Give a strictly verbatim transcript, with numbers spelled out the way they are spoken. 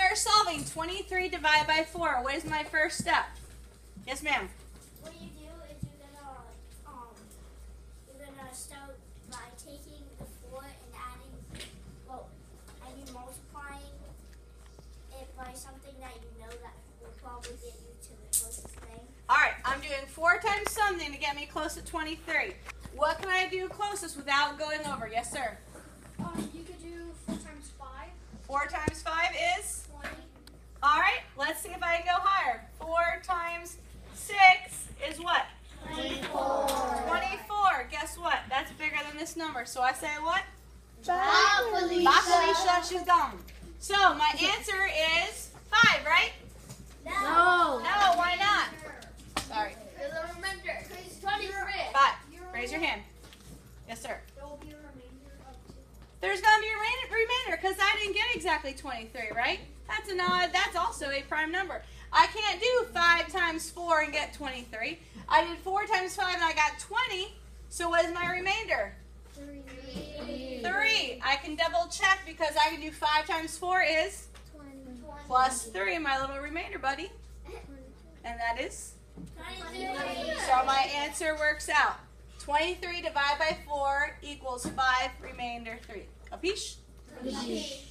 are solving twenty-three divided by four. What is my first step? Yes, ma'am. What you do is you're gonna um you're gonna start by taking the four and adding well and you multiplying it by something that you know that will probably get you to the closest thing. All right, I'm doing four times something to get me close to twenty-three. What can I do closest without going over? Yes, sir. Um, you could do four times five. Four times five is? Twenty. All right, let's see if I can go higher. Four times six is what? Twenty-four. twenty-four. Guess what? That's bigger than this number. So I say what? Bye, Felicia. Bye, Felicia. She's gone. So my answer is five, right? No. No, why not? Sorry. There's a remainder. It's twenty-three. Five. Raise your hand. Yes, sir. There will be a remainder of two. There's going to be a re- remainder because I didn't get exactly twenty-three, right? That's an odd. That's also a prime number. I can't do five times four and get twenty-three. I did four times five and I got twenty. So what is my remainder? Three. Three. I can double check because I can do five times four is Twenty. plus three, my little remainder, buddy. And that is? Twenty-three. So my answer works out. twenty-three divided by four equals five, remainder three. Capiche? Capiche.